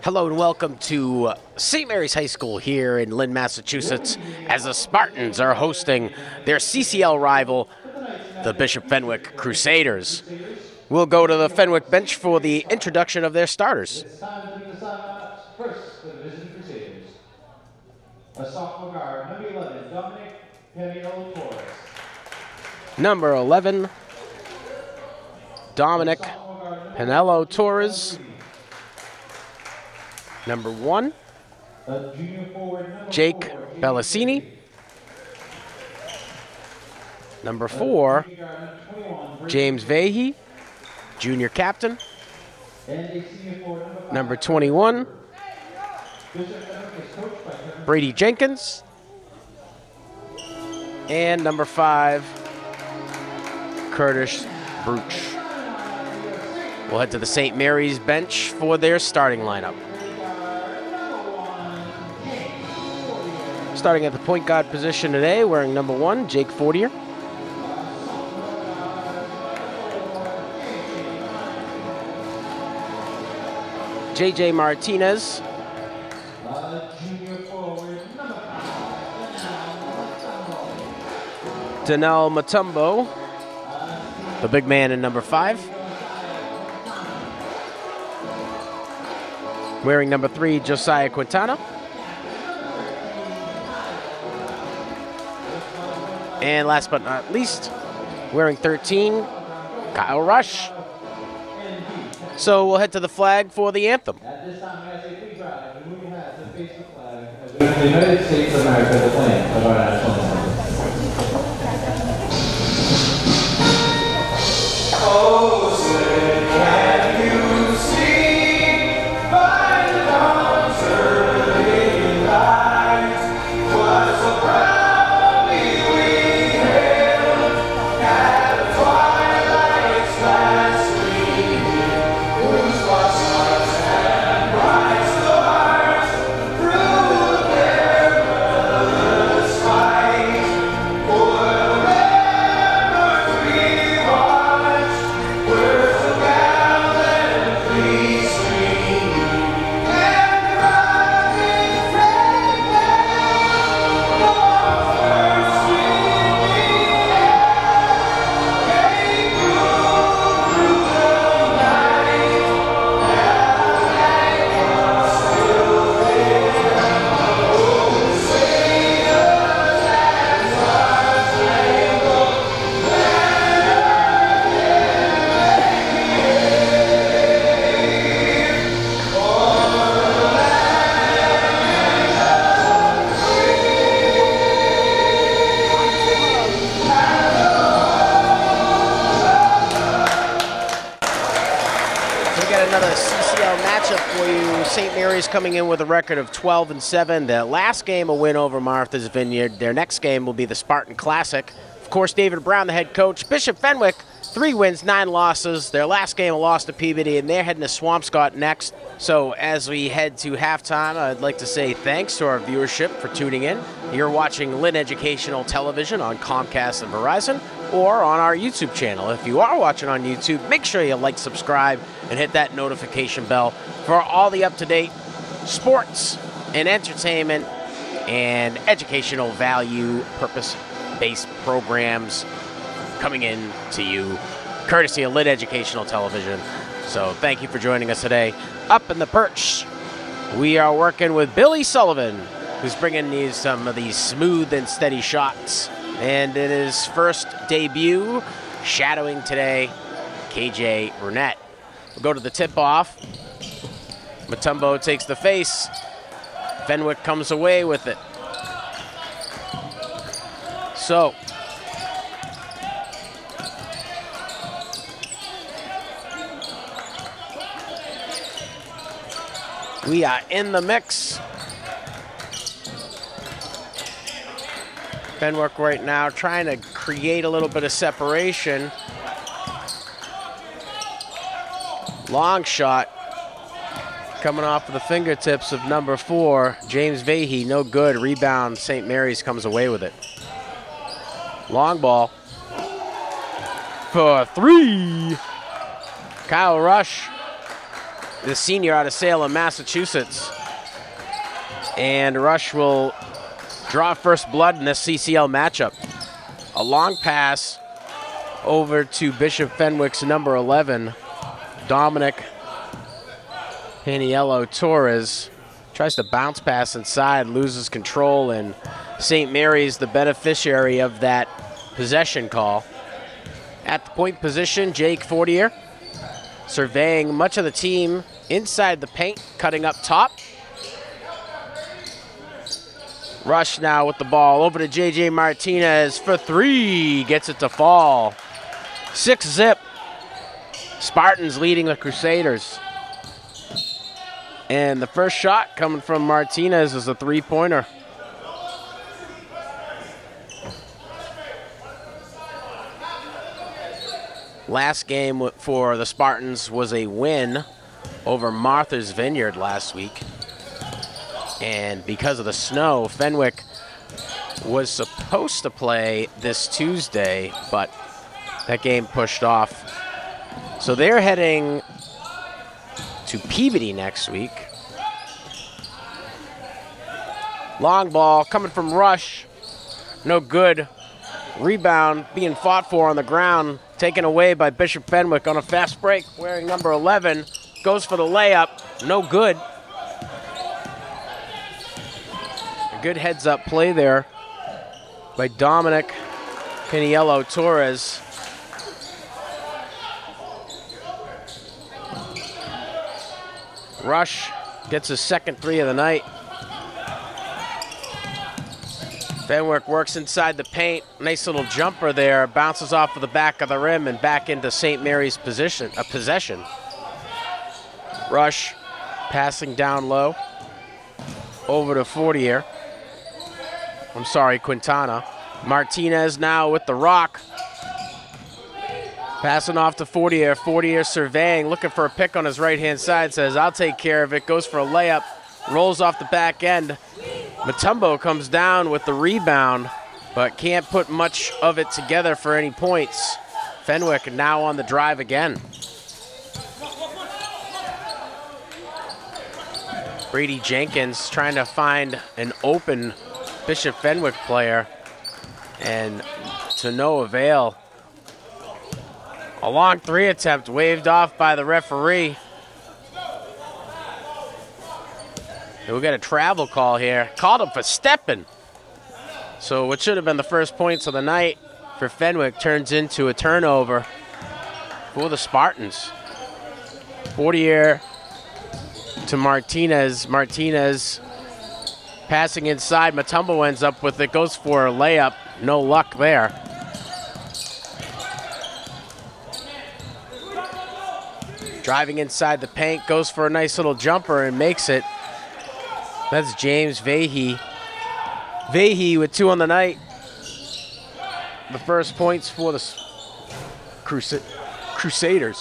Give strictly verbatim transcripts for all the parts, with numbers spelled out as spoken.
Hello and welcome to Saint Mary's High School here in Lynn, Massachusetts, as the Spartans are hosting their C C L rival, the Bishop Fenwick Crusaders. We'll go to the Fenwick bench for the introduction of their starters. It's time to meet the sign-ups. First, for the visiting Crusaders. A sophomore guard, number eleven, Dominic Penniello-Torres. Number eleven, Dominic Penniello-Torres. Number one, Jake Bellasini. Number four, James Vahey, junior captain. Number twenty-one, Brady Jenkins. And number five, Curtis Bruch. We'll head to the Saint Mary's bench for their starting lineup. Starting at the point guard position today, wearing number one, Jake Fortier. J J Martinez. Danelle Mutombo, the big man in number five. Wearing number three, Josiah Quintana. And last but not least, wearing thirteen, Kyle Rush. So we'll head to the flag for the anthem. At this time, as a free drive, the movie has to face the flag of the United States of America, the flag of our national anthem. Oh, say, can you see by the dawn's early light what so proudly we hailed at the twilight's last gleaming, whose watchlights and bright stars through the perilous fight for the ramparts we watched were so gallantly streaming, and the rising flag bell of first in the air came through through the night, and was still there. Oh, say us as our spangled We got another C C L matchup for you. Saint Mary's coming in with a record of twelve and seven. Their last game, a win over Martha's Vineyard. Their next game will be the Spartan Classic. Of course, David Brown, the head coach. Bishop Fenwick, three wins, nine losses. Their last game, a loss to Peabody, and they're heading to Swampscott next. So as we head to halftime, I'd like to say thanks to our viewership for tuning in. You're watching Lynn Educational Television on Comcast and Verizon, or on our YouTube channel. If you are watching on YouTube, make sure you like, subscribe, and hit that notification bell for all the up-to-date sports and entertainment and educational value purpose-based programs coming in to you courtesy of Lynn Educational Television. So thank you for joining us today. Up in the perch, we are working with Billy Sullivan, who's bringing you some of these smooth and steady shots. And in his first debut, shadowing today, K J Burnett. We'll go to the tip-off. Mutombo takes the face. Fenwick comes away with it. So, we are in the mix. Fenwick right now trying to create a little bit of separation. Long shot coming off of the fingertips of number four, James Vahey, no good. Rebound, Saint Mary's comes away with it. Long ball for three. Kyle Rush the senior out of Salem, Massachusetts. And Rush will draw first blood in this C C L matchup. A long pass over to Bishop Fenwick's number eleven, Dominic Paniello Torres. Tries to bounce pass inside, loses control, and Saint Mary's the beneficiary of that possession call. At the point position, Jake Fortier surveying much of the team inside the paint, cutting up top. Rush now with the ball over to J J Martinez for three, gets it to fall. Six zip. Spartans leading the Crusaders. And the first shot coming from Martinez is a three-pointer. Last game for the Spartans was a win over Martha's Vineyard last week. And because of the snow, Fenwick was supposed to play this Tuesday, but that game pushed off. So they're heading to Peabody next week. Long ball coming from Rush. No good. Rebound being fought for on the ground. Taken away by Bishop Fenwick on a fast break. Wearing number eleven. Goes for the layup. No good. A good heads-up play there by Dominic Paniello Torres. Rush gets his second three of the night. Fenwick works inside the paint. Nice little jumper there. Bounces off of the back of the rim and back into Saint Mary's position, a possession. Rush passing down low. Over to Fortier. I'm sorry, Quintana. Martinez now with the rock. Passing off to Fortier. Fortier surveying, looking for a pick on his right-hand side. Says, I'll take care of it. Goes for a layup. Rolls off the back end. Mutombo comes down with the rebound, but can't put much of it together for any points. Fenwick now on the drive again. Brady Jenkins trying to find an open Bishop Fenwick player, and to no avail. A long three attempt waved off by the referee. And we got a travel call here. Called him for stepping. So what should have been the first points of the night for Fenwick turns into a turnover for the Spartans. Fortier to Martinez. Martinez passing inside. Mutombo ends up with it. Goes for a layup. No luck there. Driving inside the paint. Goes for a nice little jumper and makes it. That's James Vahey. Vahey with two on the night. The first points for the Crusade Crusaders.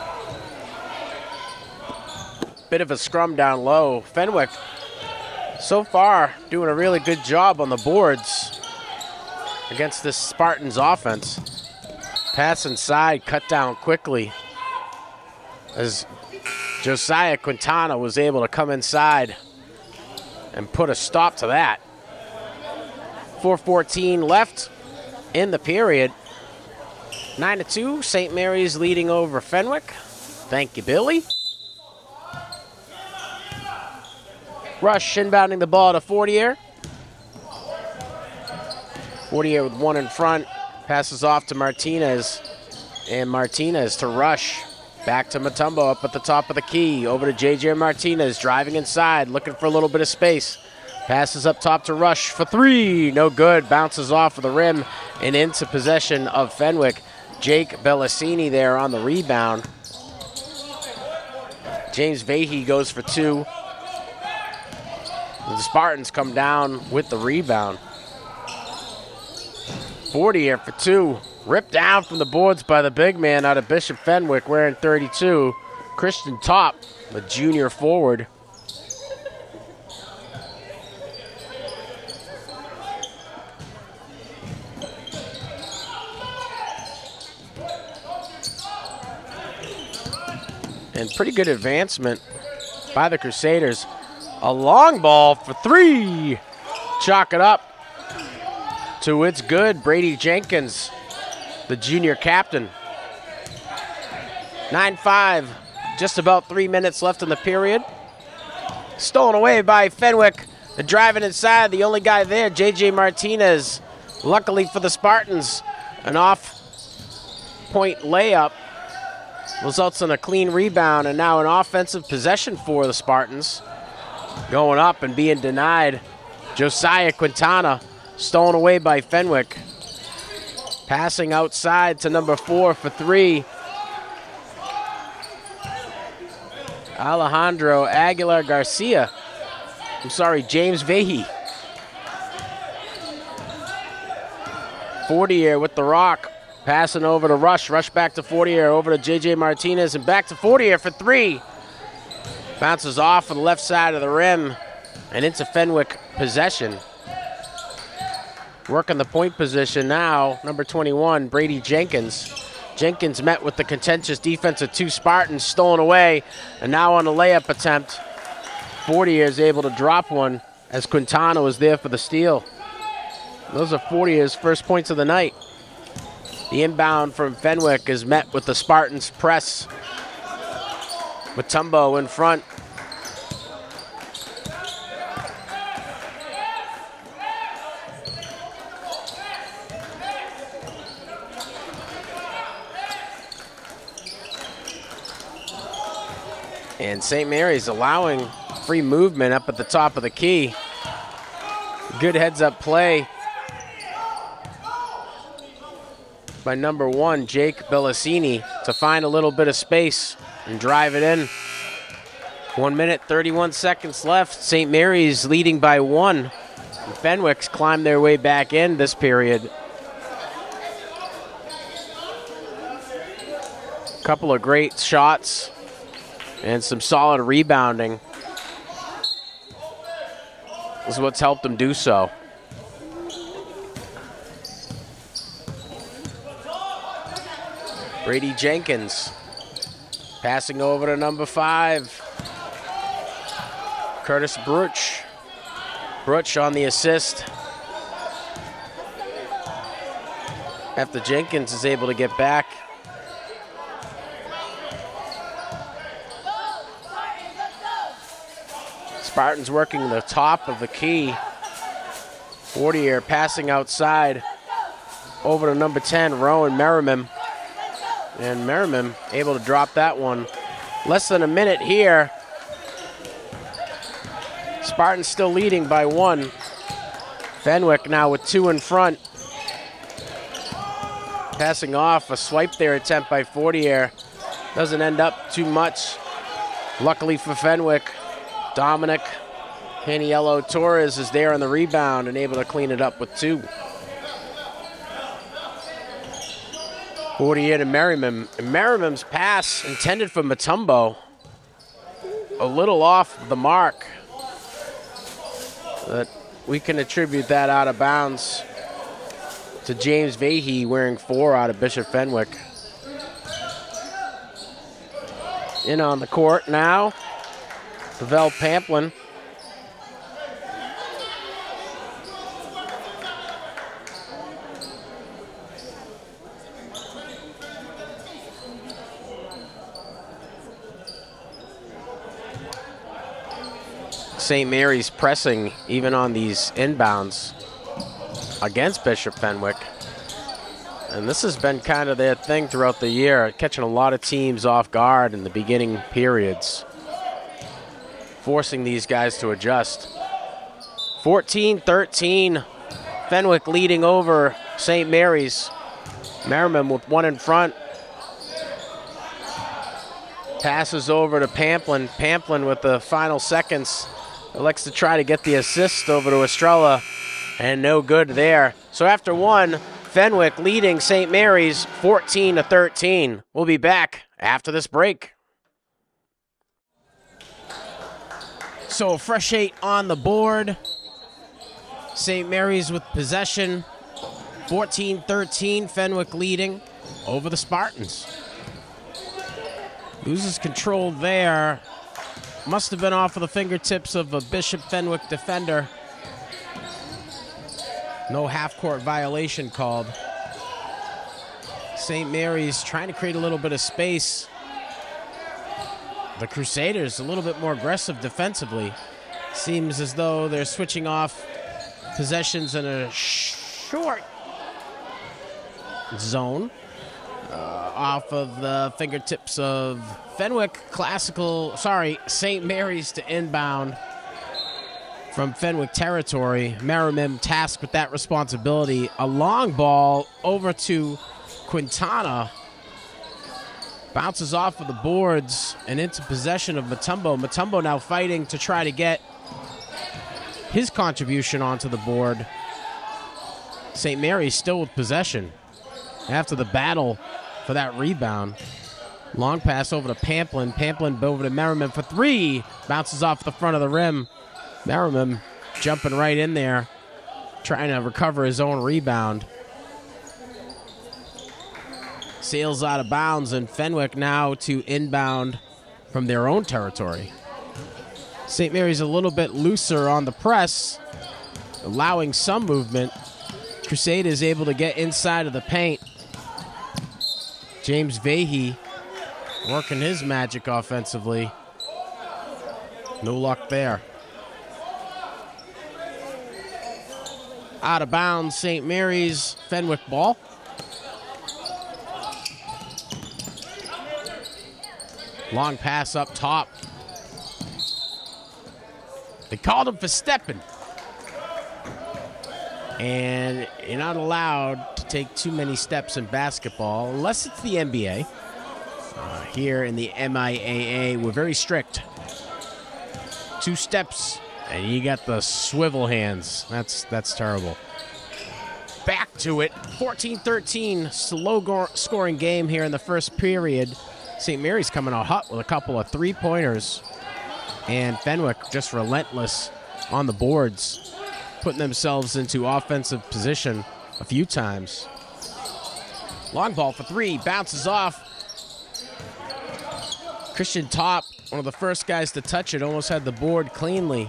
Bit of a scrum down low. Fenwick, so far, doing a really good job on the boards against this Spartans offense. Pass inside, cut down quickly, as Josiah Quintana was able to come inside and put a stop to that. four fourteen left in the period. nine to two, Saint Mary's leading over Fenwick. Thank you, Billy. Rush inbounding the ball to Fortier. Fortier with one in front. Passes off to Martinez. And Martinez to Rush. Back to Mutombo up at the top of the key. Over to J J Martinez, driving inside, looking for a little bit of space. Passes up top to Rush for three. No good. Bounces off of the rim and into possession of Fenwick. Jake Bellasini there on the rebound. James Vahey goes for two. The Spartans come down with the rebound. Fortier for two. Ripped down from the boards by the big man out of Bishop Fenwick wearing thirty-two. Christian Top, the junior forward. And pretty good advancement by the Crusaders. A long ball for three. Chalk it up to it's good. Brady Jenkins, the junior captain. nine five, just about three minutes left in the period. Stolen away by Fenwick. The driving inside, the only guy there, J J Martinez. Luckily for the Spartans, an off-point layup results in a clean rebound, and now an offensive possession for the Spartans. Going up and being denied. Josiah Quintana, stolen away by Fenwick. Passing outside to number four for three. Alejandro Aguilar Garcia. I'm sorry, James Vahey. Fortier with the rock. Passing over to Rush. Rush back to Fortier. Over to J J Martinez and back to Fortier for three. Bounces off on the left side of the rim and into Fenwick possession. Working the point position now, number twenty-one, Brady Jenkins. Jenkins met with the contentious defense of two Spartans, stolen away, and now on a layup attempt. Fortier is able to drop one as Quintana was there for the steal. Those are Fortier's first points of the night. The inbound from Fenwick is met with the Spartans' press. Mutombo in front. And Saint Mary's allowing free movement up at the top of the key. Good heads-up play by number one, Jake Bellasini, to find a little bit of space and drive it in. One minute, thirty-one seconds left. Saint Mary's leading by one. Fenwick's climbed their way back in this period. Couple of great shots and some solid rebounding is what's helped them do so. Brady Jenkins passing over to number five, Curtis Bruch. Bruch on the assist. After Jenkins is able to get back. Spartans working the top of the key. Fortier passing outside over to number ten, Rowan Merriman. And Merriman able to drop that one. Less than a minute here. Spartans still leading by one. Fenwick now with two in front. Passing off, a swipe there attempt by Fortier. Doesn't end up too much. Luckily for Fenwick, Dominic Paniello Torres is there on the rebound and able to clean it up with two. Fortier to Merriman. And Merriman's pass intended for Mutombo. A little off the mark. But we can attribute that out of bounds to James Vahey wearing four out of Bishop Fenwick. In on the court now, Pavel Pamplin. Saint Mary's pressing even on these inbounds against Bishop Fenwick. And this has been kind of their thing throughout the year, catching a lot of teams off guard in the beginning periods, forcing these guys to adjust. fourteen thirteen, Fenwick leading over Saint Mary's. Merriman with one in front. Passes over to Pamplin. Pamplin with the final seconds. Elects to try to get the assist over to Estrella, and no good there. So after one, Fenwick leading Saint Mary's fourteen to thirteen. We'll be back after this break. So a fresh eight on the board. Saint Mary's with possession. fourteen thirteen, Fenwick leading over the Spartans. Loses control there. Must have been off of the fingertips of a Bishop Fenwick defender. No half-court violation called. Saint Mary's trying to create a little bit of space. The Crusaders a little bit more aggressive defensively. Seems as though they're switching off possessions in a short zone. Uh, off of the fingertips of Fenwick. Classical, sorry, Saint Mary's to inbound from Fenwick territory. Merrimim tasked with that responsibility. A long ball over to Quintana. Bounces off of the boards and into possession of Mutombo. Mutombo now fighting to try to get his contribution onto the board. Saint Mary's still with possession after the battle for that rebound. Long pass over to Pamplin. Pamplin over to Merrimim for three. Bounces off the front of the rim. Merrimim jumping right in there, trying to recover his own rebound. Sails out of bounds, and Fenwick now to inbound from their own territory. Saint Mary's a little bit looser on the press, allowing some movement. Crusade is able to get inside of the paint. James Vahey working his magic offensively. No luck there. Out of bounds, Saint Mary's, Fenwick ball. Long pass up top. They called him for stepping. And you're not allowed to take too many steps in basketball, unless it's the N B A. Uh, here in the M I A A, we're very strict. Two steps, and you got the swivel hands. That's, that's terrible. Back to it. fourteen thirteen, slow scoring game here in the first period. Saint Mary's coming out hot with a couple of three-pointers. And Fenwick just relentless on the boards, putting themselves into offensive position a few times. Long ball for three, bounces off. Christian Top, one of the first guys to touch it, almost had the board cleanly.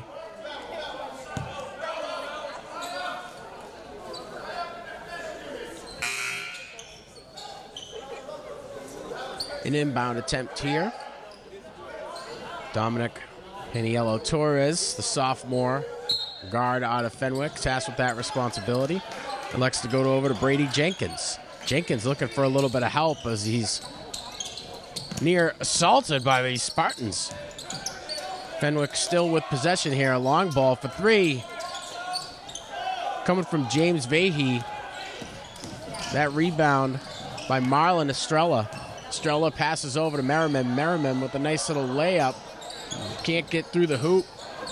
An inbound attempt here. Dominic Paniello Torres, the sophomore guard out of Fenwick, tasked with that responsibility. Elects to go over to Brady Jenkins. Jenkins looking for a little bit of help as he's near assaulted by these Spartans. Fenwick still with possession here. A long ball for three. Coming from James Vahey. That rebound by Marlon Estrella. Estrella passes over to Merrimim. Merrimim with a nice little layup. Can't get through the hoop.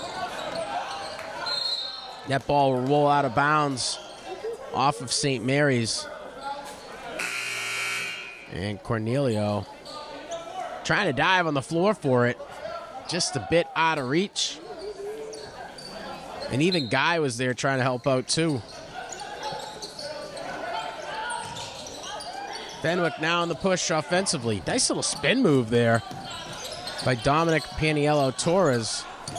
That ball will roll out of bounds off of Saint Mary's. And Cornelio trying to dive on the floor for it. Just a bit out of reach. And even Guy was there trying to help out too. Fenwick now on the push offensively. Nice little spin move there by Dominic Paniello Torres.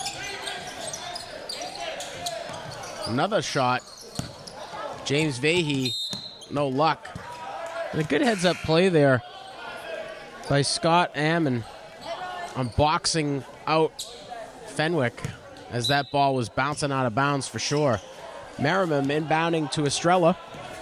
Another shot. James Vahey, no luck. And a good heads-up play there by Scott Ammon on boxing out Fenwick as that ball was bouncing out of bounds for sure. Merrimim inbounding to Estrella.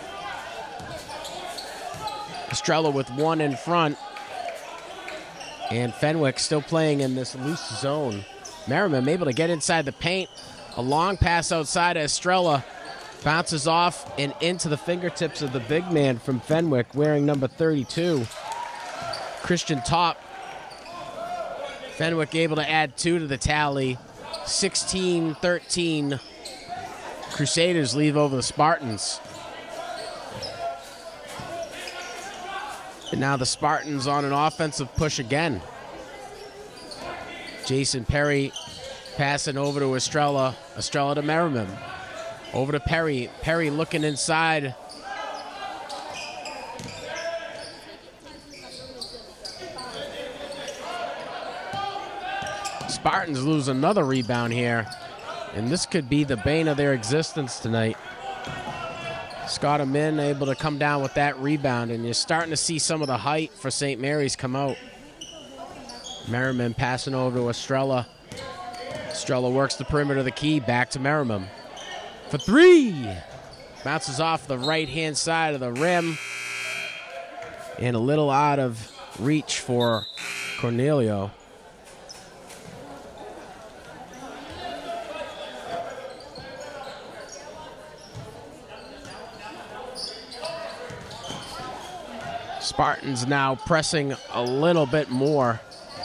Estrella with one in front. And Fenwick still playing in this loose zone. Merrimim able to get inside the paint. A long pass outside of Estrella. Bounces off and into the fingertips of the big man from Fenwick wearing number thirty-two. Christian Top. Fenwick able to add two to the tally. sixteen thirteen. Crusaders leave over the Spartans. And now the Spartans on an offensive push again. Jason Perry passing over to Estrella. Estrella to Merrimim. Over to Perry. Perry looking inside. Spartans lose another rebound here, and this could be the bane of their existence tonight. Scott Amin able to come down with that rebound, and you're starting to see some of the height for Saint Mary's come out. Merriman passing over to Estrella. Estrella works the perimeter of the key, back to Merriman. For three! Bounces off the right-hand side of the rim. And a little out of reach for Cornelio. Spartans now pressing a little bit more.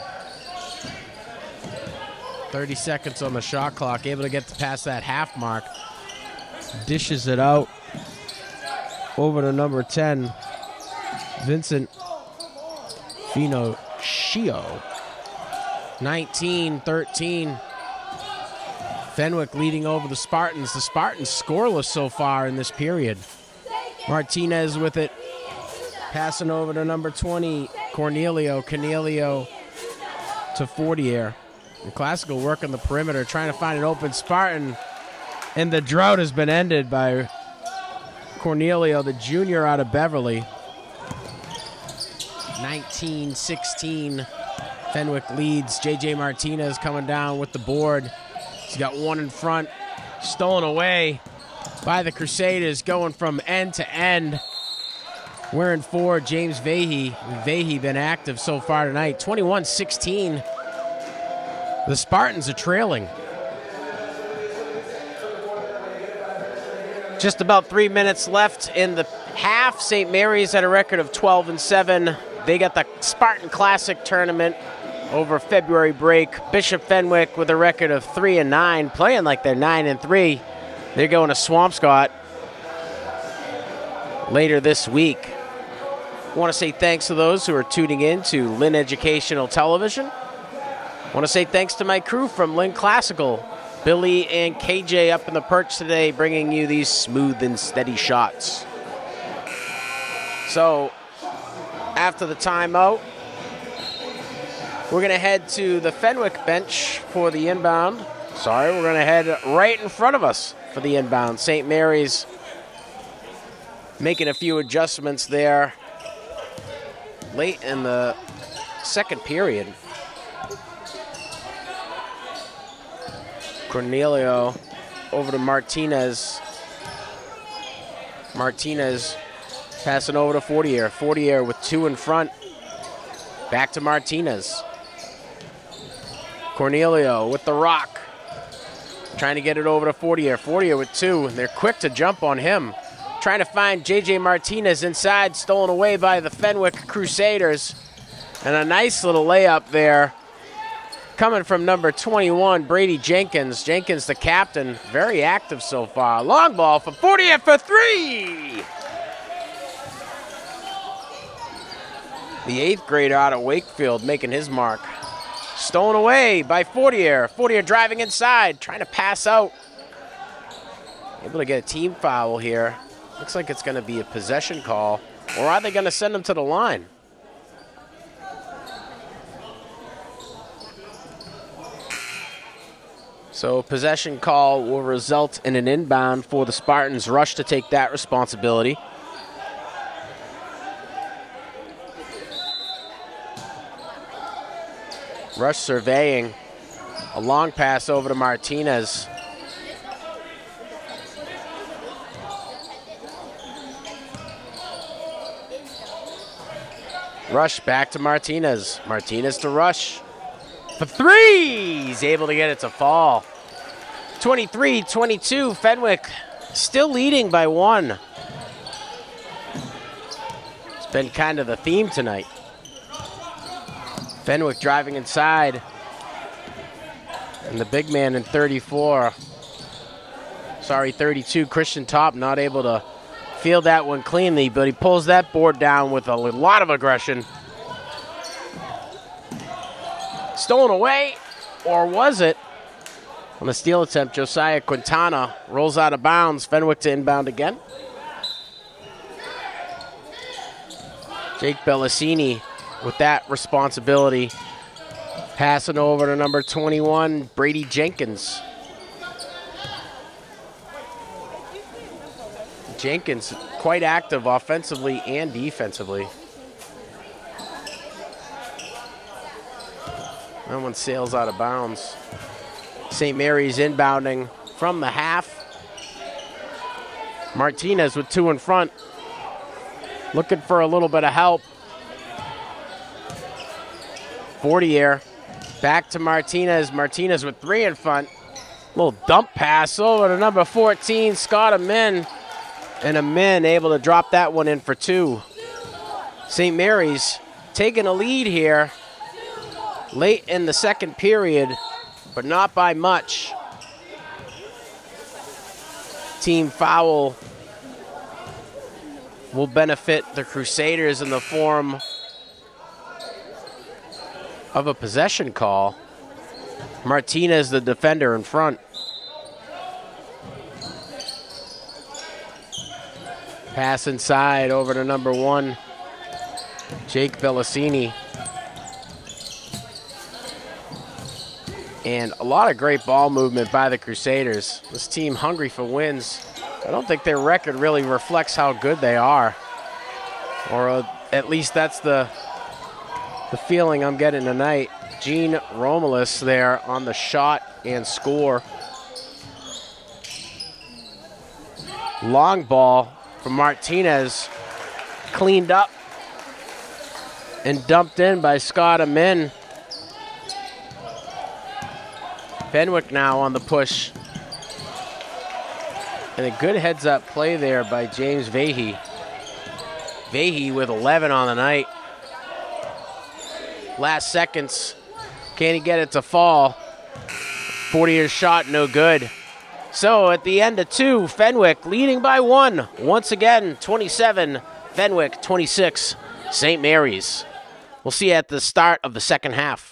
thirty seconds on the shot clock, able to get to past that half mark. Dishes it out over to number ten, Vincent Finocchio. nineteen thirteen. Fenwick leading over the Spartans. The Spartans scoreless so far in this period. Martinez with it. Passing over to number twenty, Cornelio. Cornelio to Fortier. And Classical working the perimeter, trying to find an open Spartan. And the drought has been ended by Cornelio, the junior out of Beverly. nineteen sixteen. Fenwick leads. J J Martinez coming down with the board. He's got one in front. Stolen away by the Crusaders, going from end to end. Wearing four, James Vahey. Vahey been active so far tonight. twenty-one sixteen. The Spartans are trailing. Just about three minutes left in the half. Saint Mary's at a record of twelve and seven. They got the Spartan Classic tournament over February break. Bishop Fenwick with a record of three and nine, playing like they're nine and three. They're going to Swampscott later this week. I want to say thanks to those who are tuning in to Lynn Educational Television. I want to say thanks to my crew from Lynn Classical, Billy and K J up in the perch today, bringing you these smooth and steady shots. So, after the timeout, we're going to head to the Fenwick bench for the inbound. Sorry, we're going to head right in front of us for the inbound. Saint Mary's making a few adjustments there late in the second period. Cornelio over to Martinez. Martinez passing over to Fortier. Fortier with two in front. Back to Martinez. Cornelio with the rock. Trying to get it over to Fortier. Fortier with two, and they're quick to jump on him. Trying to find J J Martinez inside, stolen away by the Fenwick Crusaders. And a nice little layup there coming from number twenty-one, Brady Jenkins. Jenkins, the captain, very active so far. Long ball for Fortier for three! The eighth grader out of Wakefield making his mark. Stolen away by Fortier. Fortier driving inside, trying to pass out. Able to get a team foul here. Looks like it's going to be a possession call. Or are they going to send him to the line? So possession call will result in an inbound for the Spartans. Rush to take that responsibility. Rush surveying. A long pass over to Martinez. Rush back to Martinez. Martinez to Rush. For three! He's able to get it to fall. twenty-three twenty-two, Fenwick still leading by one. It's been kind of the theme tonight. Fenwick driving inside. And the big man in thirty-four, sorry, thirty-two, Christian Top, not able to field that one cleanly, but he pulls that board down with a lot of aggression. Stolen away, or was it? On the steal attempt, Josiah Quintana rolls out of bounds. Fenwick to inbound again. Jake Bellasini with that responsibility. Passing over to number twenty-one, Brady Jenkins. Jenkins quite active offensively and defensively. That one sails out of bounds. Saint Mary's inbounding from the half. Martinez with two in front. Looking for a little bit of help. Fortier back to Martinez. Martinez with three in front. Little dump pass over to number fourteen, Scott Amin. And Amin able to drop that one in for two. Saint Mary's taking a lead here late in the second period, but not by much. Team foul will benefit the Crusaders in the form of a possession call. Martinez, the defender in front. Pass inside over to number one, Jake Bellasini. And a lot of great ball movement by the Crusaders. This team hungry for wins. I don't think their record really reflects how good they are. Or uh, at least that's the, the feeling I'm getting tonight. Gene Romulus there on the shot and score. Long ball from Martinez. Cleaned up and dumped in by Scott Amin. Fenwick now on the push. And a good heads-up play there by James Vahey. Vahey with eleven on the night. Last seconds. Can he get it to fall? forty-year shot, no good. So at the end of two, Fenwick leading by one. Once again, twenty-seven, Fenwick, twenty-six, Saint Mary's. We'll see you at the start of the second half.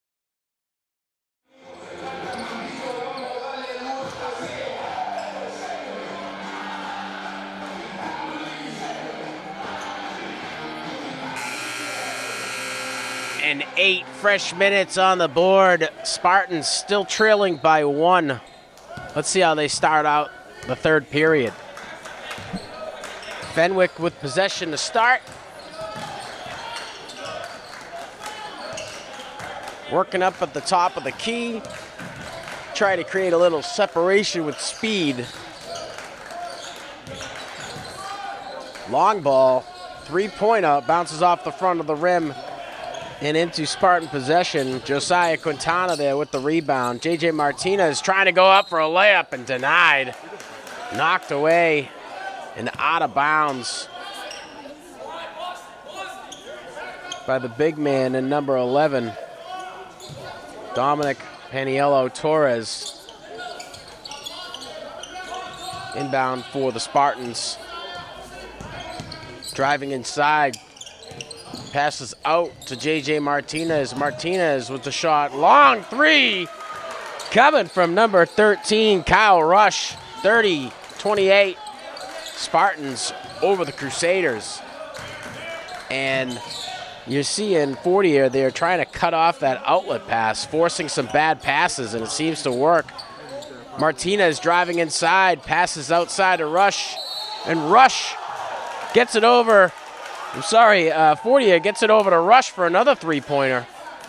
And eight fresh minutes on the board. Spartans still trailing by one. Let's see how they start out the third period. Fenwick with possession to start. Working up at the top of the key. Try to create a little separation with speed. Long ball, three-pointer, bounces off the front of the rim and into Spartan possession. Josiah Quintana there with the rebound. J J Martinez trying to go up for a layup and denied. Knocked away and out of bounds by the big man in number eleven, Dominic Paniello Torres. Inbound for the Spartans. Driving inside. Passes out to J J Martinez. Martinez with the shot. Long three. Coming from number thirteen, Kyle Rush. thirty twenty-eight. Spartans over the Crusaders. And you're seeing Fortier there trying to cut off that outlet pass, forcing some bad passes, and it seems to work. Martinez driving inside, passes outside to Rush, and Rush gets it over. I'm sorry, uh, Fortier gets it over to Rush for another three-pointer.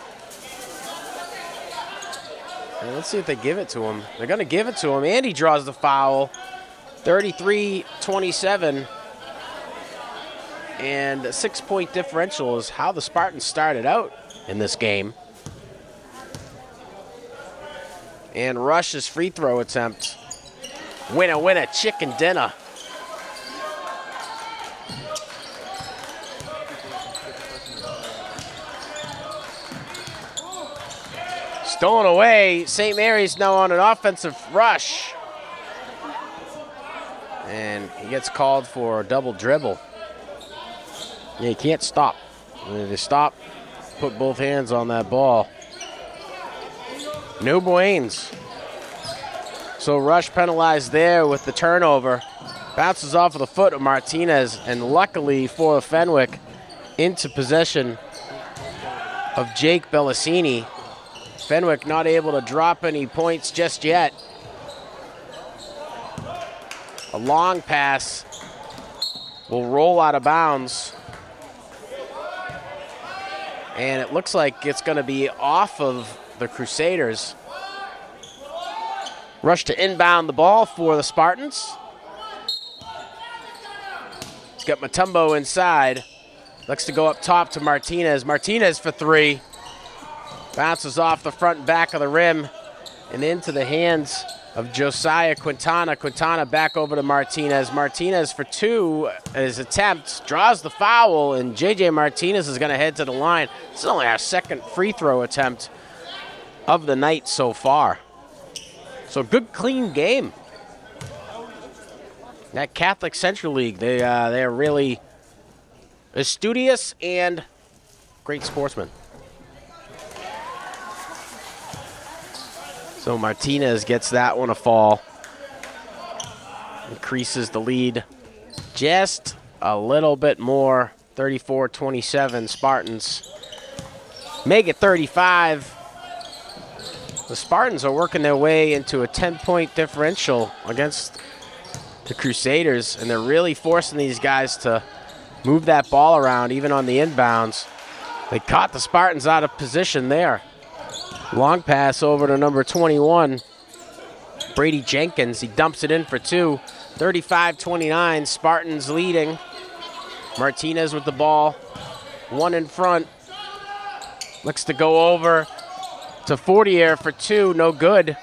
And let's see if they give it to him. They're going to give it to him, and he draws the foul. thirty-three twenty-seven. And a six-point differential is how the Spartans started out in this game. And Rush's free throw attempt. Winner, winner, chicken dinner. Stolen away. Saint Mary's now on an offensive rush. And he gets called for a double dribble. Yeah, you can't stop. When they stop, put both hands on that ball. No buenos. So Rush penalized there with the turnover. Bounces off of the foot of Martinez, and luckily for Fenwick, into possession of Jake Bellasini. Fenwick not able to drop any points just yet. A long pass will roll out of bounds. And it looks like it's going to be off of the Crusaders. Rush to inbound the ball for the Spartans. He's got Mutombo inside. Looks to go up top to Martinez. Martinez for three. Bounces off the front and back of the rim and into the hands of Josiah Quintana. Quintana back over to Martinez. Martinez for two. His attempt draws the foul, and J J Martinez is going to head to the line. This is only our second free throw attempt of the night so far. So good, clean game. That Catholic Central League, they, uh, they're really studious and great sportsmen. So Martinez gets that one a fall. Increases the lead just a little bit more. thirty-four twenty-seven Spartans. Make it thirty-five. The Spartans are working their way into a ten-point differential against the Crusaders, and they're really forcing these guys to move that ball around, even on the inbounds. They caught the Spartans out of position there. Long pass over to number twenty-one, Brady Jenkins. He dumps it in for two. thirty-five twenty-nine, Spartans leading. Martinez with the ball, one in front. Looks to go over to Fortier for two, no good.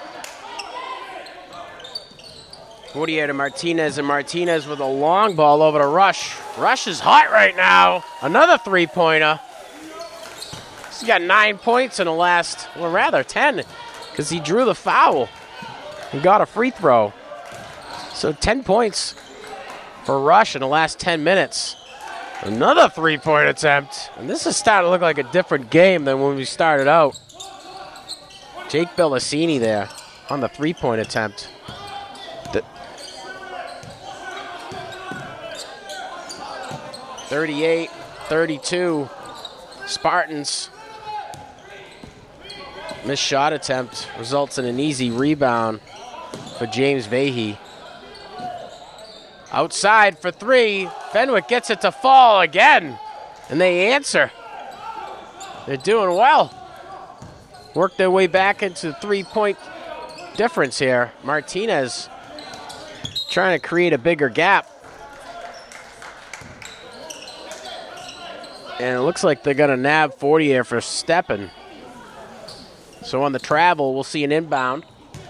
Fortier to Martinez, and Martinez with a long ball over to Rush. Rush is hot right now. Another three-pointer. He's got nine points in the last, well, rather ten, because he drew the foul and got a free throw. So ten points for Rush in the last ten minutes. Another three-point attempt. And this is starting to look like a different game than when we started out. Jake Bellasini there on the three-point attempt. thirty-eight thirty-two, Spartans. Missed shot attempt results in an easy rebound for James Vahey. Outside for three, Fenwick gets it to fall again, and they answer. They're doing well. Work their way back into three-point difference here. Martinez trying to create a bigger gap. And it looks like they're going to nab Fortier for stepping. So on the travel, we'll see an inbound.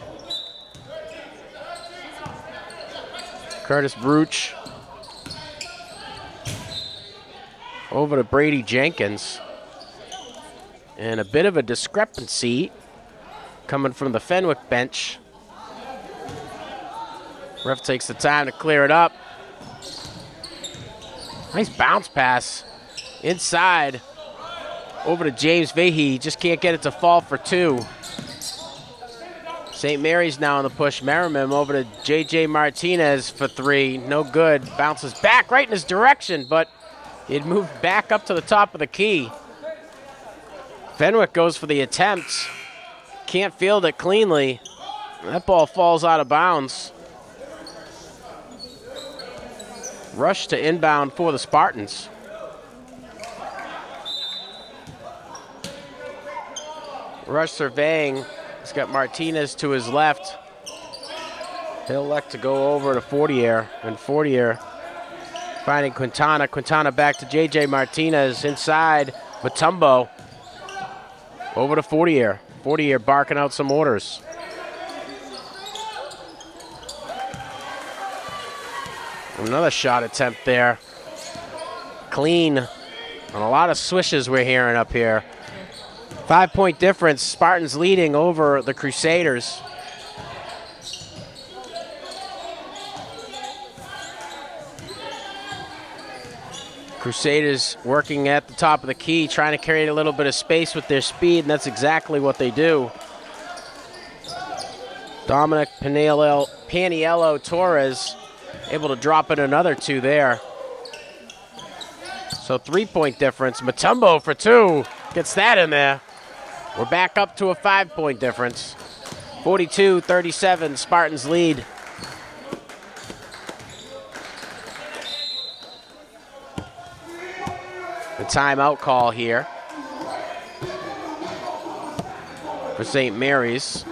Curtis Bruch over to Brady Jenkins. And a bit of a discrepancy coming from the Fenwick bench. Ref takes the time to clear it up. Nice bounce pass inside over to James Vahey. Just can't get it to fall for two. Saint Mary's now on the push. Merriman over to J J Martinez for three. No good. Bounces back right in his direction, but it moved back up to the top of the key. Fenwick goes for the attempt. Can't field it cleanly. That ball falls out of bounds. Rush to inbound for the Spartans. Rush surveying. He's got Martinez to his left. He'll elect to go over to Fortier, and Fortier finding Quintana. Quintana back to J J Martinez inside. Mutombo over to Fortier. Fortier barking out some orders. Another shot attempt there. Clean. And a lot of swishes we're hearing up here. Five-point difference. Spartans leading over the Crusaders. Crusaders working at the top of the key, trying to create a little bit of space with their speed, and that's exactly what they do. Dominic Paniello, Paniello Torres able to drop in another two there. So three-point difference. Mutombo for two. Gets that in there. We're back up to a five-point difference. forty-two thirty-seven, Spartans lead. The timeout call here for Saint Mary's.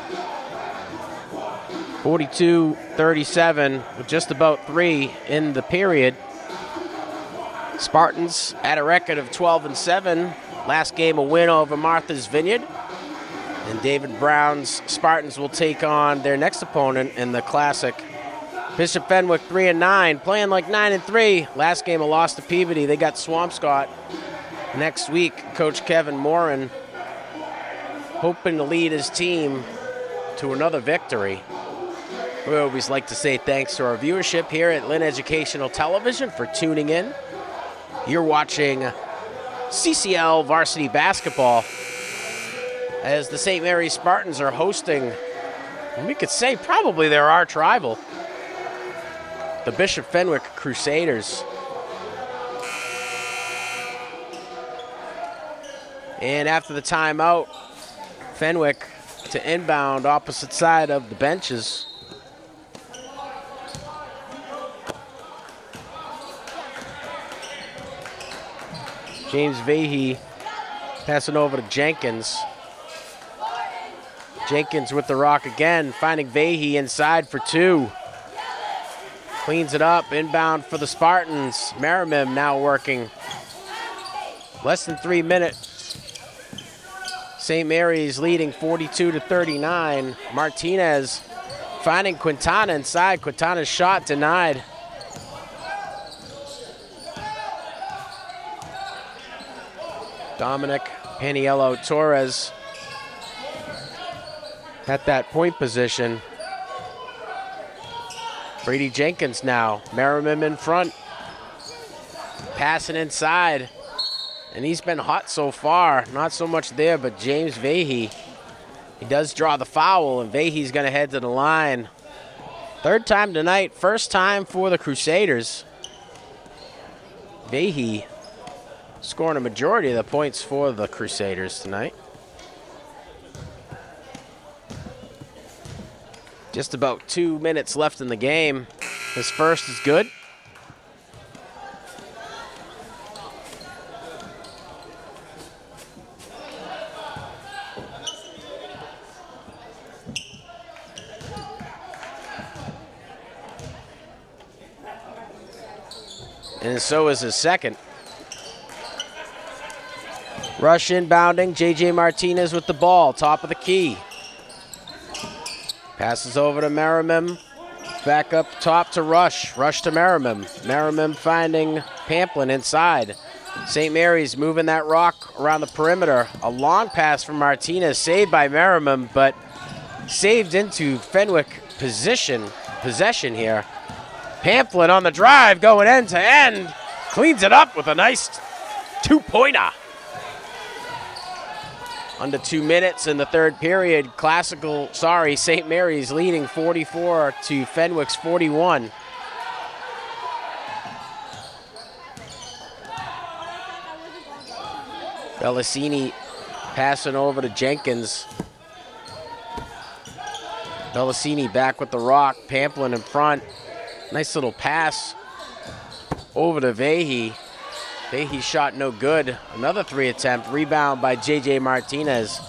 forty-two thirty-seven with just about three in the period. Spartans at a record of twelve and seven. Last game a win over Martha's Vineyard. And David Brown's Spartans will take on their next opponent in the Classic. Bishop Fenwick three and nine, playing like nine and three. Last game a loss to Peabody. They got Swampscott next week. Coach Kevin Morin hoping to lead his team to another victory. We always like to say thanks to our viewership here at Lynn Educational Television for tuning in. You're watching C C L varsity basketball as the Saint Mary's Spartans are hosting, we could say probably their arch rival, the Bishop Fenwick Crusaders. And after the timeout, Fenwick to inbound opposite side of the benches. James Vahey passing over to Jenkins. Jenkins with the rock again, finding Vahey inside for two. Cleans it up, inbound for the Spartans. Merrimim now working. Less than three minutes. Saint Mary's leading forty-two to thirty-nine. Martinez finding Quintana inside. Quintana's shot denied. Dominic Paniello Torres at that point position. Brady Jenkins now. Merrimim in front. Passing inside. And he's been hot so far. Not so much there, but James Vahey, he does draw the foul, and Vahey's going to head to the line. Third time tonight, first time for the Crusaders. Vahey scoring a majority of the points for the Crusaders tonight. Just about two minutes left in the game. His first is good. And so is his second. Rush inbounding, J J Martinez with the ball, top of the key. Passes over to Merrimim, back up top to Rush. Rush to Merrimim. Merrimim finding Pamplin inside. Saint Mary's moving that rock around the perimeter. A long pass from Martinez, saved by Merrimim, but saved into Fenwick position, possession here. Pamplin on the drive, going end to end. Cleans it up with a nice two-pointer. Under two minutes in the third period. Classical, sorry, Saint Mary's leading forty-four to Fenwick's forty-one. Bellasini passing over to Jenkins. Bellasini back with the rock. Pamplin in front. Nice little pass over to Vahey. Vahey shot no good. Another three attempt. Rebound by J J Martinez.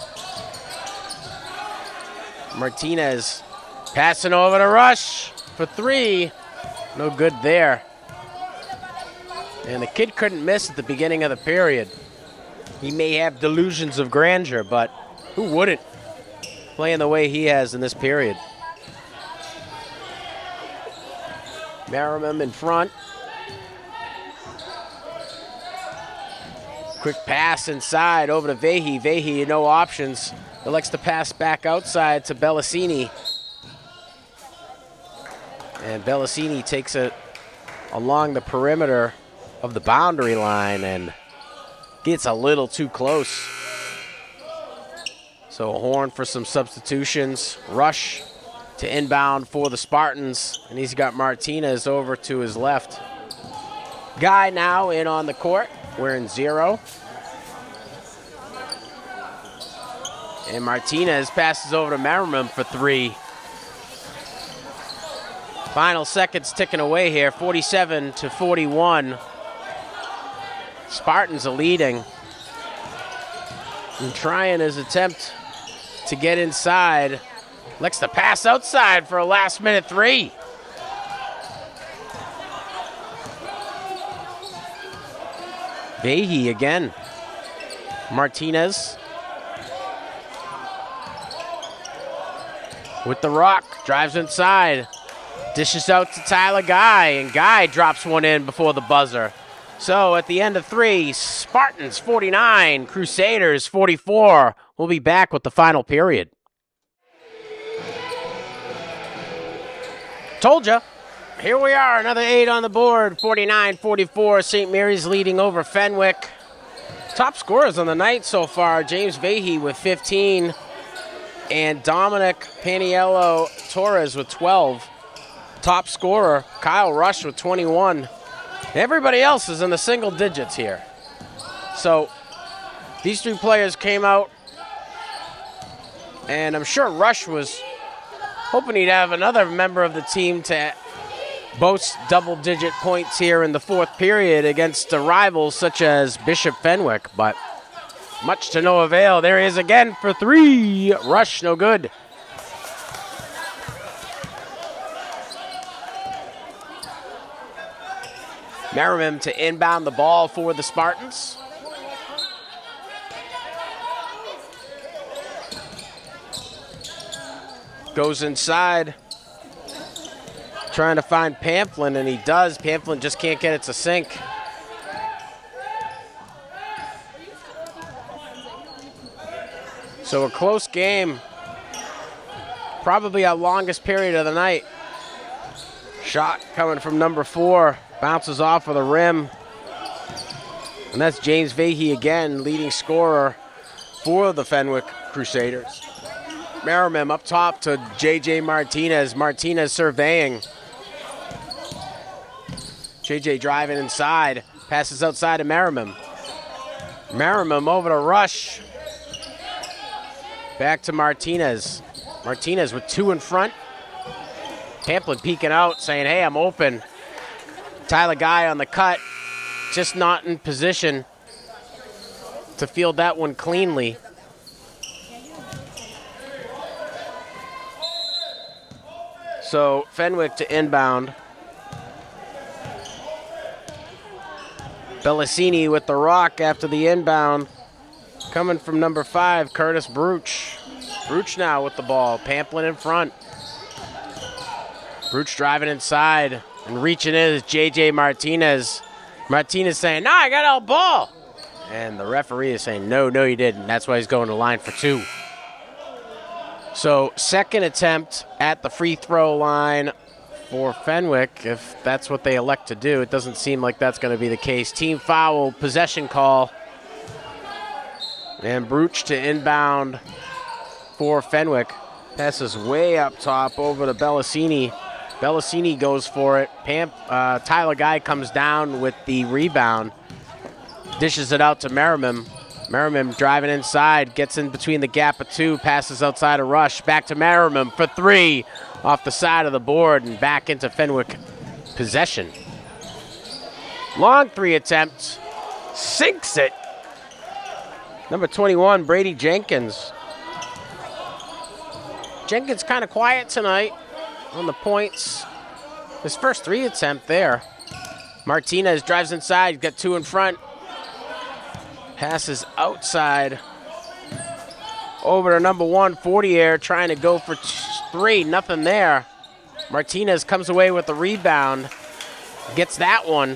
Martinez passing over to Rush for three. No good there. And the kid couldn't miss at the beginning of the period. He may have delusions of grandeur, but who wouldn't, playing the way he has in this period? Merrimim in front. Quick pass inside over to Vahey. Vahey, no options. Elects to pass back outside to Bellasini. And Bellasini takes it along the perimeter of the boundary line and gets a little too close. So a horn for some substitutions. Rush to inbound for the Spartans, and he's got Martinez over to his left. Guy now in on the court, wearing zero. And Martinez passes over to Merriman for three. Final seconds ticking away here, forty-seven to forty-one. Spartans are leading. And trying his attempt to get inside. Likes to pass outside for a last minute three. Vahey again. Martinez. With the rock, drives inside. Dishes out to Tyler Guy, and Guy drops one in before the buzzer. So at the end of three, Spartans forty-nine, Crusaders forty-four. We'll be back with the final period. Told ya. Here we are, another eight on the board, forty-nine forty-four. Saint Mary's leading over Fenwick. Top scorers on the night so far, James Vahey with fifteen, and Dominic Paniello Torres with twelve. Top scorer, Kyle Rush with twenty-one. Everybody else is in the single digits here. So these three players came out, and I'm sure Rush was hoping he'd have another member of the team to boast double-digit points here in the fourth period against the rivals such as Bishop Fenwick, but much to no avail. There he is again for three. Rush, no good. Merriman to inbound the ball for the Spartans. Goes inside. Trying to find Pamplin, and he does. Pamplin just can't get it to sink. So a close game. Probably our longest period of the night. Shot coming from number four. Bounces off of the rim. And that's James Vahey again, leading scorer for the Fenwick Crusaders. Merriman up top to J J Martinez. Martinez surveying. J J driving inside. Passes outside to Merriman. Merriman over to Rush. Back to Martinez. Martinez with two in front. Pamplin peeking out, saying, hey, I'm open. Tyler Guy on the cut, just not in position to field that one cleanly. So Fenwick to inbound. Bellasini with the rock after the inbound. Coming from number five, Curtis Bruch. Bruch now with the ball. Pamplin in front. Bruch driving inside and reaching in is J J Martinez. Martinez saying, no, I got all ball. And the referee is saying, no, no, you didn't. That's why he's going to line for two. So second attempt at the free throw line for Fenwick, if that's what they elect to do. It doesn't seem like that's going to be the case. Team foul, possession call. And Bruch to inbound for Fenwick. Passes way up top over to Bellasini. Bellasini goes for it. Pam, uh, Tyler Guy comes down with the rebound. Dishes it out to Merriman. Merriman driving inside, gets in between the gap of two, passes outside a Rush. Back to Merriman for three off the side of the board and back into Fenwick possession. Long three attempt, sinks it. Number twenty-one, Brady Jenkins. Jenkins kind of quiet tonight on the points. His first three attempt there. Martinez drives inside, got two in front. Passes outside over to number one, Fortier, trying to go for three, nothing there. Martinez comes away with the rebound, gets that one.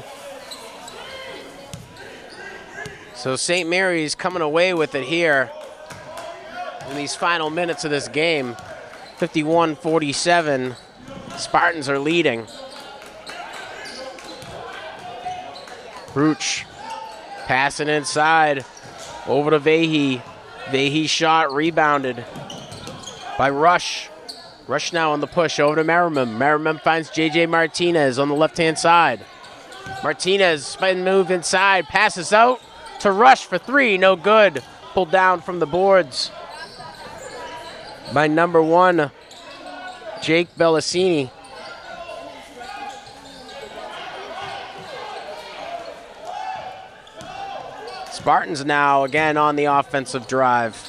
So Saint Mary's coming away with it here in these final minutes of this game. fifty-one forty-seven, Spartans are leading. Bruch passing inside over to Vahey. Vahey shot rebounded by Rush. Rush now on the push over to Merriman. Merriman finds J J Martinez on the left-hand side. Martinez spin move inside, passes out to Rush for three, no good. Pulled down from the boards. by number one, Jake Bellasini. Spartans now again on the offensive drive.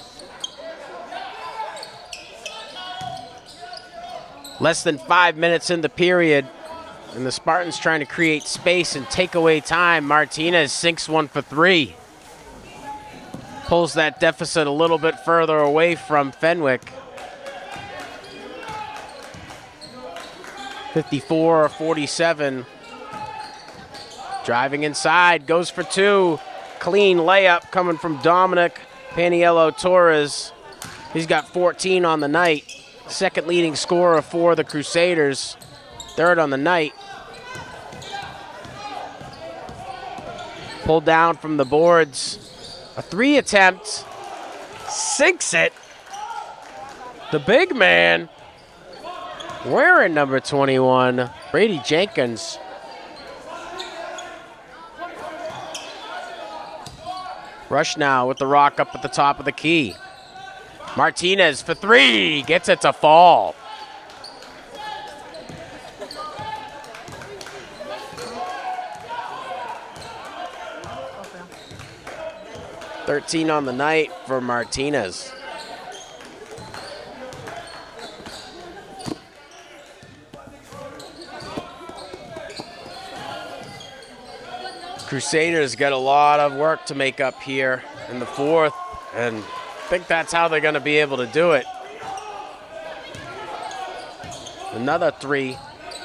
Less than five minutes in the period, and the Spartans trying to create space and take away time. Martinez sinks one for three. Pulls that deficit a little bit further away from Fenwick. fifty-four forty-seven. Driving inside, goes for two. Clean layup coming from Dominic Paniello-Torres. He's got fourteen on the night. Second leading scorer for the Crusaders. Third on the night. Pulled down from the boards. A three attempt. Sinks it. The big man. Wearing number twenty-one, Brady Jenkins. Rush now with the rock up at the top of the key. Martinez for three, gets it to fall. thirteen on the night for Martinez. Crusaders got a lot of work to make up here in the fourth, and I think that's how they're going to be able to do it. Another three.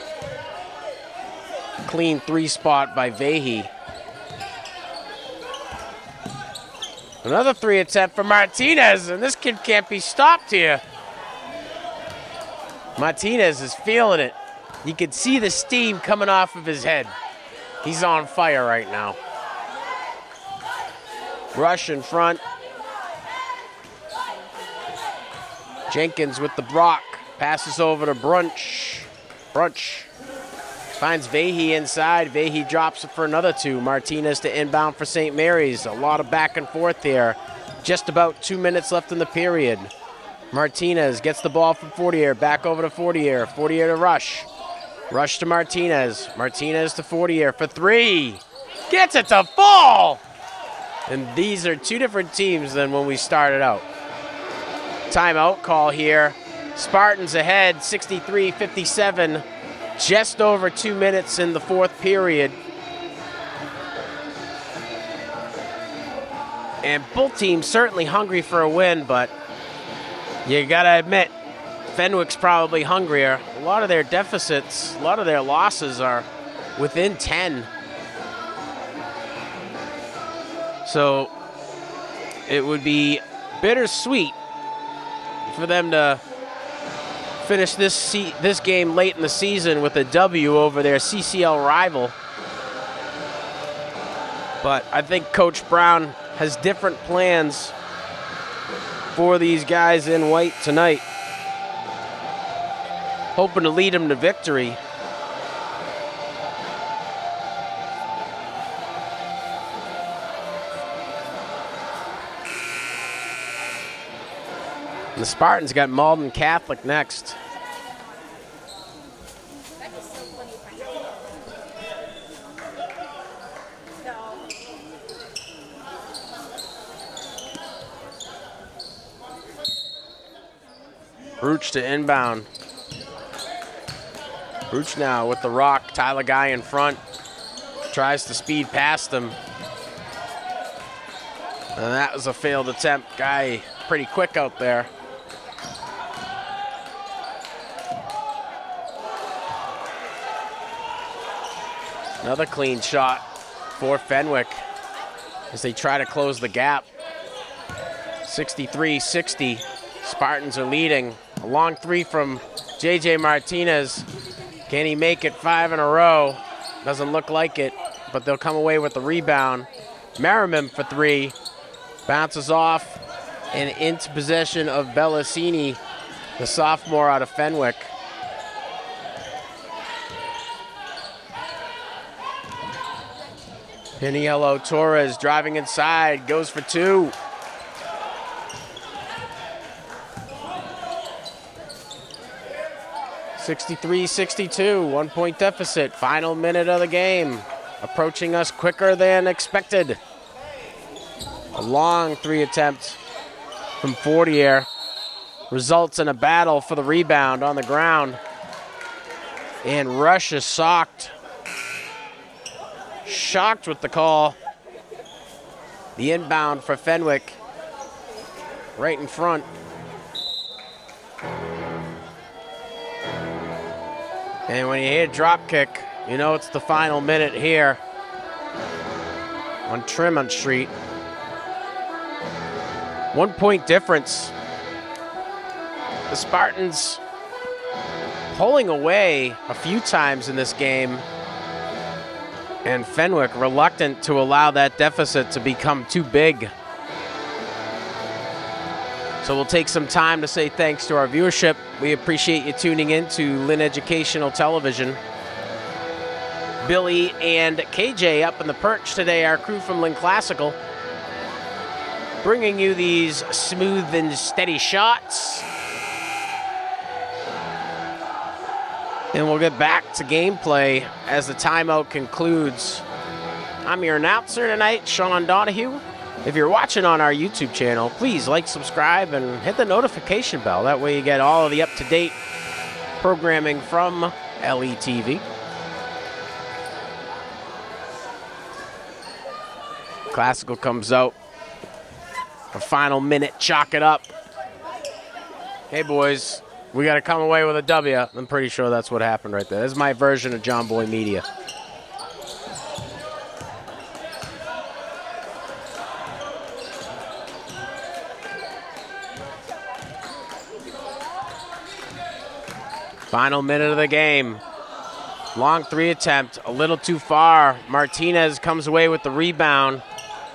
Clean three spot by Vehi. Another three attempt for Martinez, and this kid can't be stopped here. Martinez is feeling it. You can see the steam coming off of his head. He's on fire right now. Rush in front. Jenkins with the block. Passes over to Brunch. Brunch finds Vehi inside. Vehi drops it for another two. Martinez to inbound for Saint Mary's. A lot of back and forth here. Just about two minutes left in the period. Martinez gets the ball from Fortier. Back over to Fortier. Fortier to Rush. Rush to Martinez. Martinez to Fortier for three. Gets it to fall! And these are two different teams than when we started out. Timeout call here. Spartans ahead, sixty-three fifty-seven. Just over two minutes in the fourth period. And both teams certainly hungry for a win, but you gotta admit, Fenwick's probably hungrier. A lot of their deficits, a lot of their losses are within ten. So it would be bittersweet for them to finish this se this game late in the season with a W over their C C L rival. But I think Coach Brown has different plans for these guys in white tonight. Hoping to lead them to victory. And the Spartans got Malden Catholic next. Brooch to inbound. Brooch now with the rock. Tyler Guy in front. Tries to speed past him. And that was a failed attempt. Guy pretty quick out there. Another clean shot for Fenwick as they try to close the gap. sixty-three sixty. Spartans are leading. A long three from J J Martinez. Can he make it five in a row? Doesn't look like it, but they'll come away with the rebound. Merriman for three. Bounces off and into possession of Bellasini, the sophomore out of Fenwick. Piniello-Torres driving inside, goes for two. sixty-three sixty-two, one-point deficit, final minute of the game. Approaching us quicker than expected. A long three attempt from Fortier results in a battle for the rebound on the ground. And Rush is shocked. Shocked with the call. The inbound for Fenwick. Right in front. And when you hear drop kick, you know it's the final minute here on Tremont Street. One point difference. The Spartans pulling away a few times in this game, and Fenwick reluctant to allow that deficit to become too big. So we'll take some time to say thanks to our viewership. We appreciate you tuning in to Lynn Educational Television. Billy and K J up in the perch today, our crew from Lynn Classical, bringing you these smooth and steady shots. And we'll get back to gameplay as the timeout concludes. I'm your announcer tonight, Sean Donahue. If you're watching on our YouTube channel, please like, subscribe, and hit the notification bell. That way you get all of the up-to-date programming from L E T V. Classical comes out. A final minute, chalk it up. Hey, boys, we got to come away with a W. I'm pretty sure that's what happened right there. This is my version of John Boy Media. Final minute of the game. Long three attempt, a little too far. Martinez comes away with the rebound.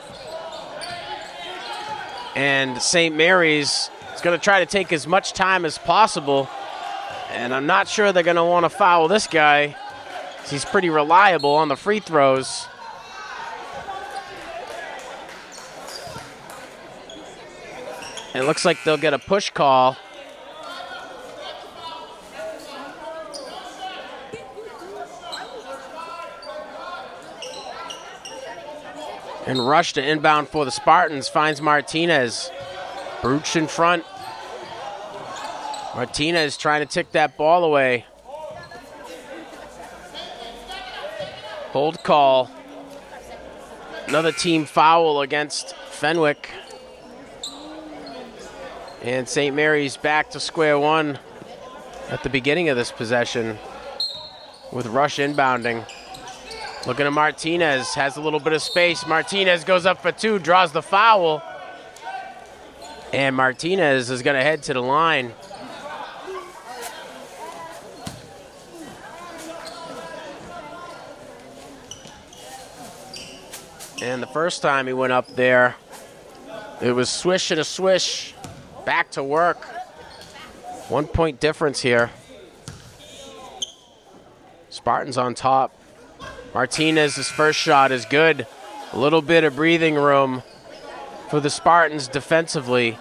And Saint Mary's is going to try to take as much time as possible. And I'm not sure they're going to want to foul this guy. He's pretty reliable on the free throws. And it looks like they'll get a push call. And Rush to inbound for the Spartans, finds Martinez. Bruch in front. Martinez trying to tick that ball away. Hold call. Another team foul against Fenwick. And Saint Mary's back to square one at the beginning of this possession with Rush inbounding. Looking at Martinez, has a little bit of space. Martinez goes up for two, draws the foul. And Martinez is going to head to the line. And the first time he went up there, it was swish and a swish. Back to work. One point difference here. Spartans on top. Martinez's first shot is good. A little bit of breathing room for the Spartans defensively.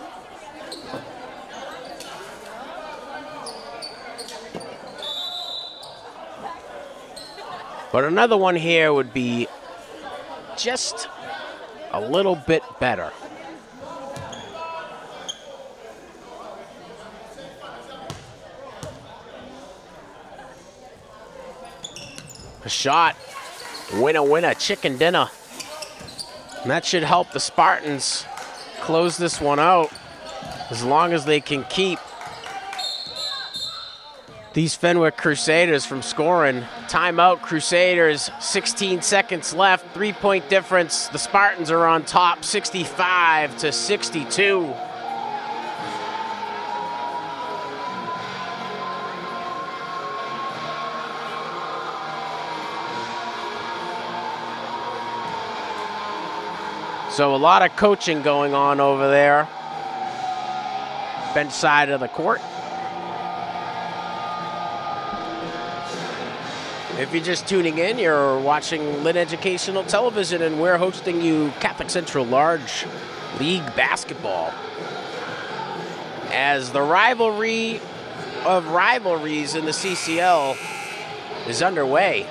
But another one here would be just a little bit better. A shot. Winner, winner, chicken dinner. And that should help the Spartans close this one out as long as they can keep these Fenwick Crusaders from scoring. Timeout, Crusaders, sixteen seconds left, three-point difference. The Spartans are on top, sixty-five to sixty-two. So a lot of coaching going on over there. Bench side of the court. If you're just tuning in, you're watching Lynn Educational Television, and we're hosting you Catholic Central Large League Basketball. As the rivalry of rivalries in the C C L is underway.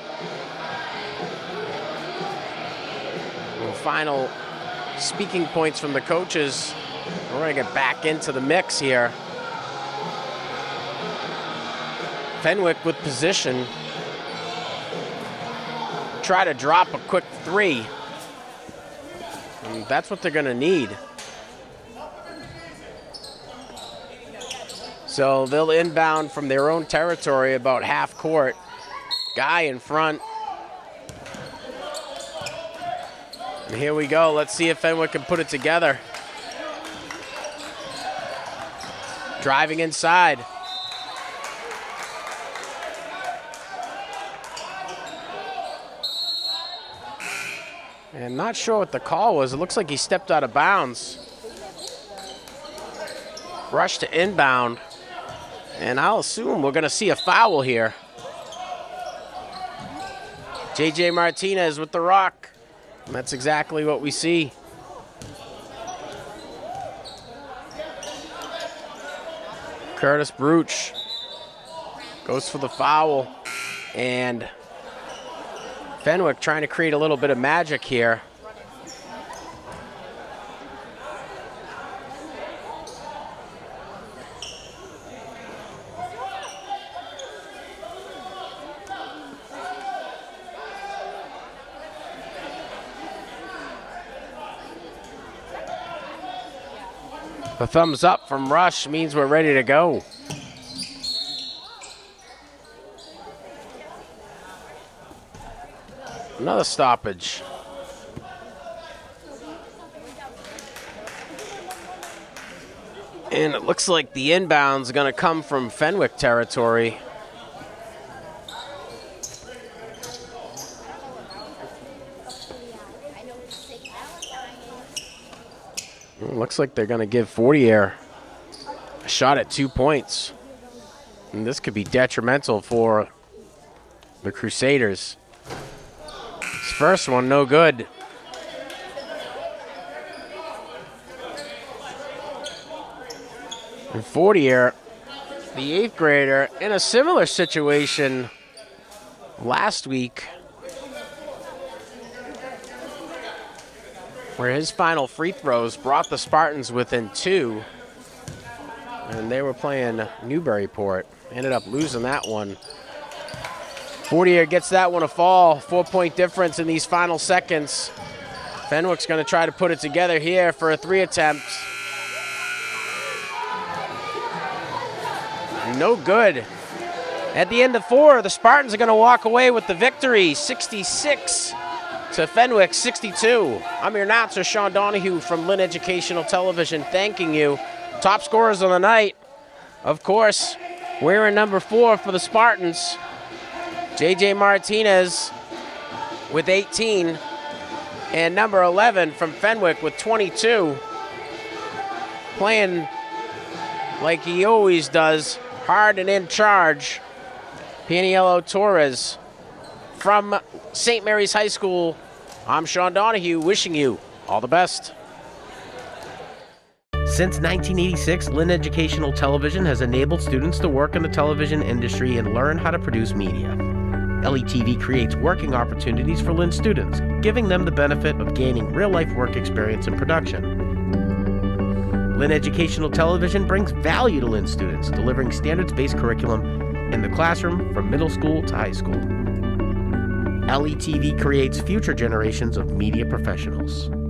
And final speaking points from the coaches. We're going to get back into the mix here. Fenwick with position. Try to drop a quick three. And that's what they're going to need. So they'll inbound from their own territory about half court. Guy in front. And here we go. Let's see if Fenwick can put it together. Driving inside. And not sure what the call was. It looks like he stepped out of bounds. Rush to inbound. And I'll assume we're going to see a foul here. J J Martinez with the rock. And that's exactly what we see. Curtis Bruch goes for the foul. And Fenwick trying to create a little bit of magic here. The thumbs up from Rush means we're ready to go. Another stoppage. And it looks like the inbound's going to come from Fenwick territory. It looks like they're going to give Fortier a shot at two points. And this could be detrimental for the Crusaders. This first one, no good. And Fortier, the eighth grader, in a similar situation last week, where his final free throws brought the Spartans within two. And they were playing Newburyport. Ended up losing that one. Fortier gets that one a fall. Four-point difference in these final seconds. Fenwick's going to try to put it together here for a three attempt. No good. At the end of four, the Spartans are going to walk away with the victory, sixty-six to Fenwick, sixty-two. I'm your announcer, Sean Donahue from Lynn Educational Television, thanking you. Top scorers on the night, of course, wearing number four for the Spartans, J J Martinez with eighteen, and number eleven from Fenwick with twenty-two. Playing like he always does, hard and in charge, Paniello Torres from Saint Mary's High School. I'm Sean Donahue, wishing you all the best. Since nineteen eighty-six, Lynn Educational Television has enabled students to work in the television industry and learn how to produce media. L E T V creates working opportunities for Lynn students, giving them the benefit of gaining real-life work experience in production. Lynn Educational Television brings value to Lynn students, delivering standards-based curriculum in the classroom from middle school to high school. L E T V creates future generations of media professionals.